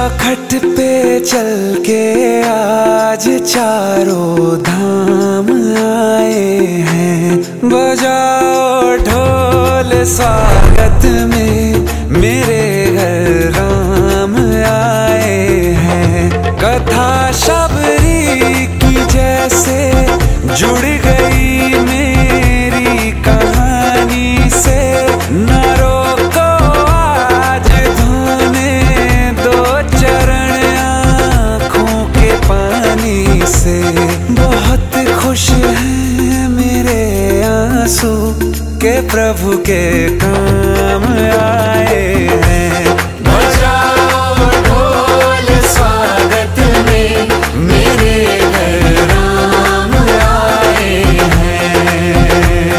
चौखट पे चल के आज चारों धाम आए हैं। बजाओ ढोल स्वागत में मेरे घर राम आए हैं। कथा शबरी की जैसे जुड़ गई मेरी कहानी से। न रोको आज धोने दो चरण आँखों के पानी से। बहुत खुश हैं मेरे आंसू के प्रभु के काम आए हैं। बजाओ ढोल स्वागत में मेरे घर राम आए हैं।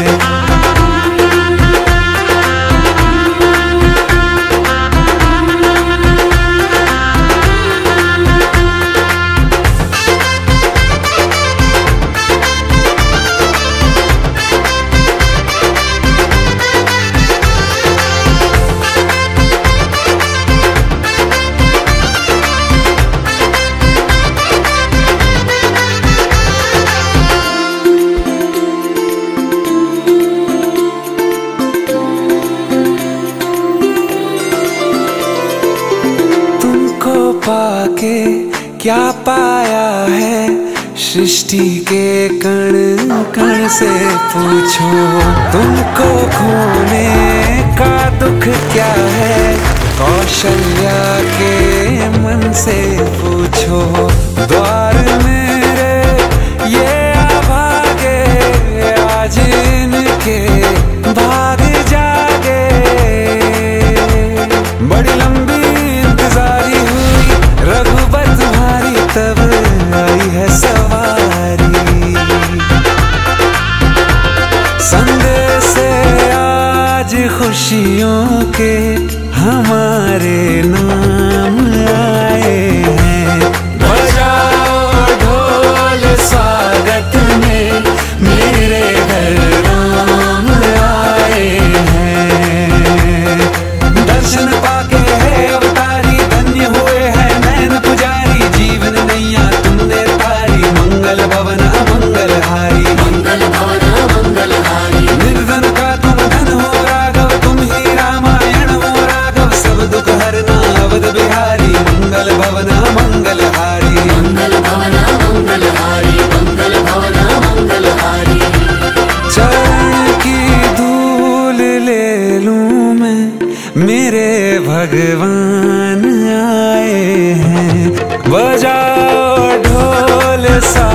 पाके क्या पाया है सृष्टि के कण कण से पूछो। तुमको खोने का दुख क्या है कौशल्या के मन से पूछो। द्वार मेरे ये अभागे आज इनके भाग जागे। बड़ी लंबी इंतजारी हुई रघुबर तुम्हारी तब आई है सवारी। संदेश से आज खुशियों के हमारे नाम आए हैं। बजाओ ढोल स्वागत में मेरे घर राम आए हैं। दर्शन पाके है अवतारी धन्य हुए हैं नैन पुजारी। जीवन नैया तुमने तारी मंगल भवन मंगल हारी। मंगल भवन मंगल हारी। निर्धन का तुम धन हो राघव तुम ही रामायण हो राघव। सब दुख हरना अवध बिहारी मंगल भवन मंगल हारी। मंगल भवन मंगल हारी। मंगल भवन मंगल हारी। चरण की धूल ले लूं मैं मेरे भगवान आए हैं। बजाओ ढोल सा